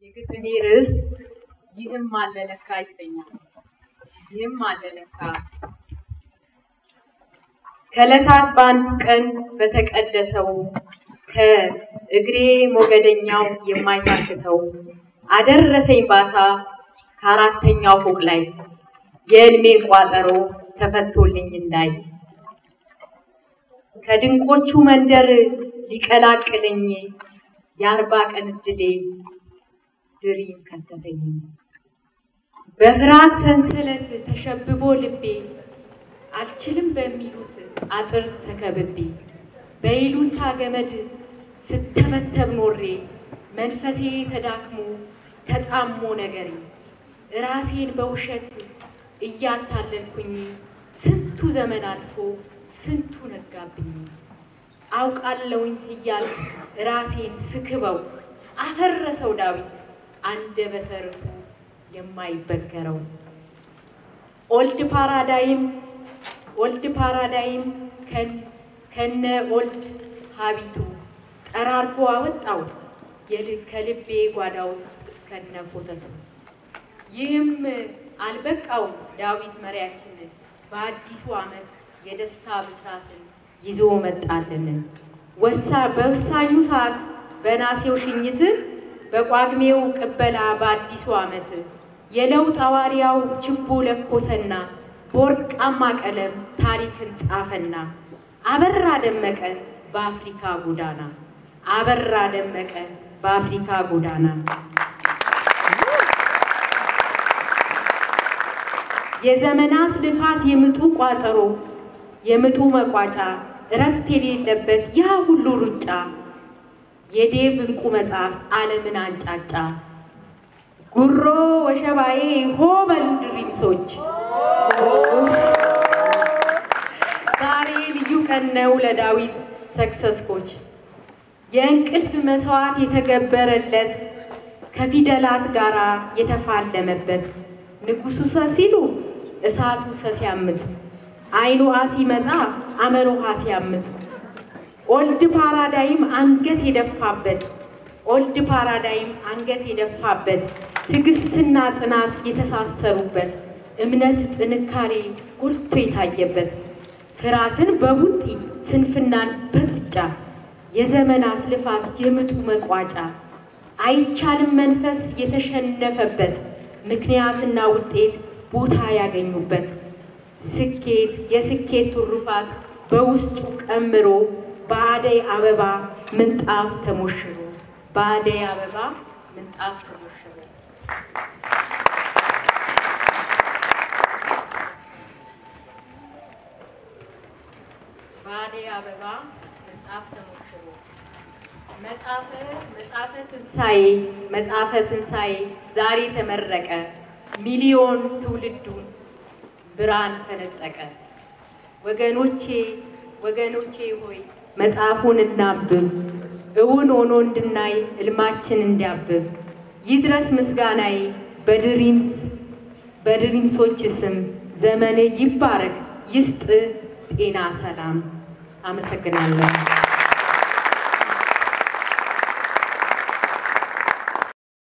የግጥሜ ርዕስ ይህም አለለካ ይሰኛል። ይህም አለለካ ከዕለታት በአንድ ቀን በተቀደሰው ከእግሬ ሞገደኛው የማይታክተው አደረሰኝ ባታ ከአራተኛው ፎቅ ላይ የእልሜን ቋጠሮ ተፈቶልኝ እንዳይ ከድንቆቹ መንደር ሊቀላቅለኝ የ40 ቀን እድሌ ድሪም ከተተኝ በፍርሃት ሰንሰለት ተሸብቦ ልቤ አልችልም በሚሉት አጥር ተከብቤ በይሉንታ ገመድ ስተበተብ ኖሬ መንፈሴ ተዳክሞ ተጣሞ ነገሬ ራሴን በውሸት እያታለልኩኝ ስንቱ ዘመን አልፎ ስንቱ ነጋብኝ አውቃለሁኝ እያል ራሴን ስክበው አፈረሰው ዳዊት አንደበተ ርቱዕ የማይበገረው ኦልድ ፓራዳይም ከነ ኦልድ ሀቢቱ ጠራርጎ አወጣው ከልቤ ጓዳ ውስጥ እስከነ ኮተቱ ይህም አልበቃው ዳዊት መሪያችን በአዲሱ ዓመት የደስታ ብስራትን ይዞ መጣልን በወሳኙ ሰዓት በናሴው ሽኝት በቋግሜው ቅበላ በአዲሱ ዓመት የለውጥ አዋሪያው ችቦ ለኮሰና በወርቃማ ቀለም ታሪክን ጻፈና አበራ ደመቀ በአፍሪካ ጎዳና አበራ ደመቀ በአፍሪካ ጎዳና የዘመናት ልፋት የምጡ ቋጠሮ የምጡ መቋጫ እረፍት የሌለበት ያ ሁሉ ሩጫ የዴቭ እንቁ መጽሐፍ ዓለምን አንጫጫ ጉሮ ወሸባዬ ሆ በሉ ድሪምሶች ዛሬ ልዩ ቀን ነው ለዳዊት ሰክሰስኮች የእንቅልፍ መስዋዕት የተገበረለት ከፊደላት ጋራ የተፋለመበት ንጉሱ ሲሉ እሳቱ ሲያምጽ አይኑ ሲመጣ አመሮሃ ሲያምጽ ኦልድ ፓራዳይም አንገት የደፋበት ትግስትና ጽናት የተሳሰሩበት እምነት ጥንካሬ ጎልቶ የታየበት ፍራትን በቡጢ ስንፍናን በጡጫ የዘመናት ልፋት የምጡ መቋጫ አይቻልም መንፈስ የተሸነፈበት ምክንያትና ውጤት ቦታ ያገኙበት ስኬት የስኬት ትሩፋት በውስጡ ቀምሮ በአደይ አበባ ምንጣፍ ተሞሽሮ በአደይ አበባ ምንጣፍ ተሞሽሮ በአደይ አበባ ምንጣፍ ተሞሽሮ መጽሐፈ ትንሣኤ ዛሬ ተመረቀ ሚሊዮን ትውልዱን ብርሃን ተነጠቀ ወገኖቼ ሆይ መጽሐፉን እናንብብ እውን ሆኖ እንድናይ ህልማችን እንዲያብብ ይድረስ ምስጋናዬ በድሪምሶች ስም ዘመን ይባረክ ይስጥ ጤና ሰላም አመሰግናለሁ